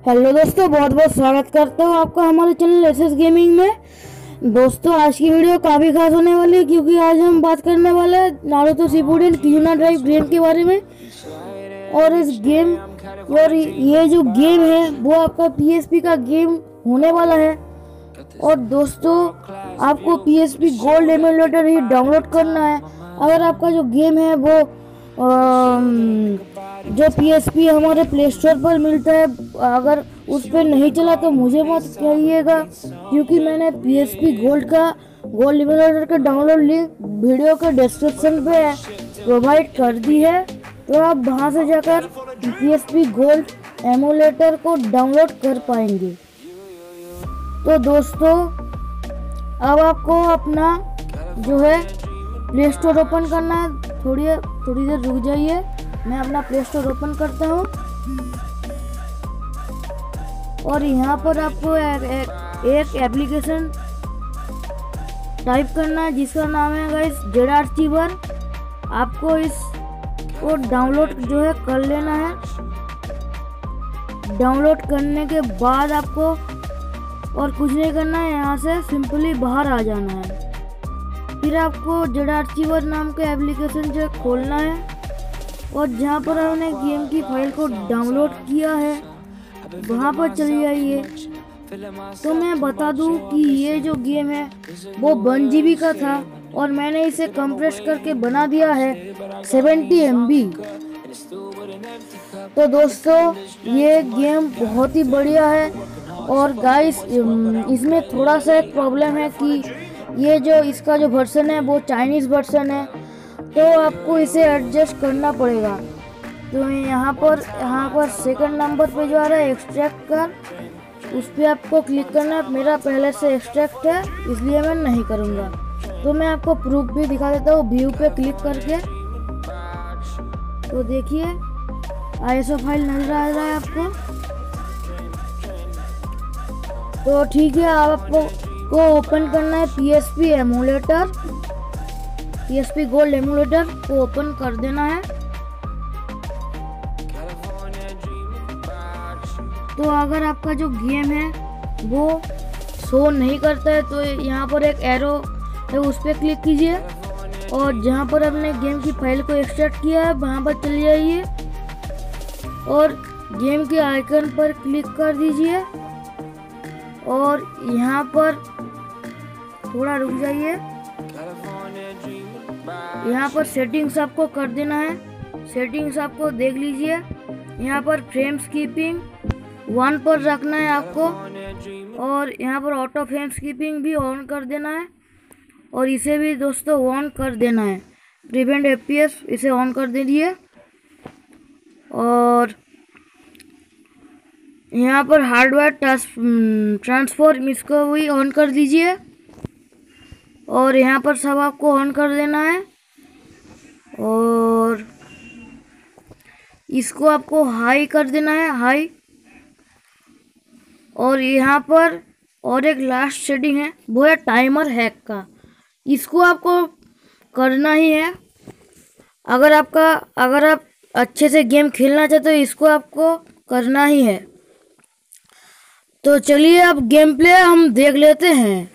Hello दोस्तों, बहुत बहुत स्वागत करता हूँ आपका हमारे चैनल एसएस गेमिंग में। दोस्तों, आज की वीडियो काफ़ी खास होने वाली है क्योंकि आज हम बात करने वाले हैं Naruto Shippuden Kizuna drive game के बारे में। और इस गेम और ये जो गेम है वो आपका पीएसपी का गेम होने वाला है। और दोस्तों, आपको पीएसपी गोल्ड एमुलेटर ही डाउनलोड करना है। अगर आपका जो गेम है वो जो पीएसपी हमारे प्ले स्टोर पर मिलता है, अगर उस पर नहीं चला तो मुझे मत कहिएगा क्योंकि मैंने पीएसपी गोल्ड एमुलेटर का डाउनलोड लिंक वीडियो के डिस्क्रिप्शन पे प्रोवाइड कर दी है। तो आप वहां से जाकर पीएसपी गोल्ड एमुलेटर को डाउनलोड कर पाएंगे। तो दोस्तों, अब आपको अपना जो है प्ले स्टोर ओपन करना है। थोड़ी देर रुक जाइए, मैं अपना प्ले स्टोर ओपन करता हूँ। और यहाँ पर आपको एक एप्लीकेशन टाइप करना है जिसका नाम है गाइस जेड आर्चिवर। आपको इसको डाउनलोड जो है कर लेना है। डाउनलोड करने के बाद आपको और कुछ नहीं करना है, यहाँ से सिंपली बाहर आ जाना है। फिर आपको जेड आर्चिवर नाम का एप्लीकेशन जो खोलना है और जहाँ पर आपने गेम की फाइल को डाउनलोड किया है वहाँ पर चले जाइए। तो मैं बता दूं कि ये जो गेम है वो 1 GB का था और मैंने इसे कंप्रेस करके बना दिया है 70 MB। तो दोस्तों, ये गेम बहुत ही बढ़िया है। और गाइस, इसमें थोड़ा सा एक प्रॉब्लम है कि ये जो इसका जो वर्जन है वो चाइनीज़ वर्जन है, तो आपको इसे एडजस्ट करना पड़ेगा। तो यहाँ पर सेकंड नंबर पे जो आ रहा है एक्सट्रैक्ट कर, उस पर आपको क्लिक करना है। मेरा पहले से एक्सट्रैक्ट है इसलिए मैं नहीं करूँगा। तो मैं आपको प्रूफ भी दिखा देता हूँ व्यू पे क्लिक करके। तो देखिए आईएसओ फाइल नजर आ रहा है आपको। तो ठीक है, आपको ओपन करना है PSP emulator, PSP gold emulator को ओपन कर देना है। तो अगर आपका जो गेम है वो शो नहीं करता है तो यहाँ पर एक एरो है, उस पर क्लिक कीजिए और जहाँ पर आपने गेम की फाइल को एक्सट्रैक्ट किया है वहाँ पर चले जाइए और गेम के आइकन पर क्लिक कर दीजिए। और यहाँ पर थोड़ा रुक जाइए, यहाँ पर सेटिंग्स आपको कर देना है। सेटिंग्स आपको देख लीजिए, यहाँ पर फ्रेम कीपिंग 1 पर रखना है आपको और यहाँ पर ऑटो फ्रेम कीपिंग भी ऑन कर देना है और इसे भी दोस्तों ऑन कर देना है। प्रिवेंट एफपीएस इसे ऑन कर दीजिए और यहाँ पर हार्डवेयर ट्रांसफॉर्म इसको भी ऑन कर दीजिए और यहाँ पर सब आपको ऑन कर देना है। और इसको आपको हाई कर देना है, हाई। और यहाँ पर और एक लास्ट सेटिंग है, वो है टाइमर हैक का। इसको आपको करना ही है। अगर आप अच्छे से गेम खेलना चाहते हो इसको आपको करना ही है। तो चलिए अब गेम प्ले हम देख लेते हैं।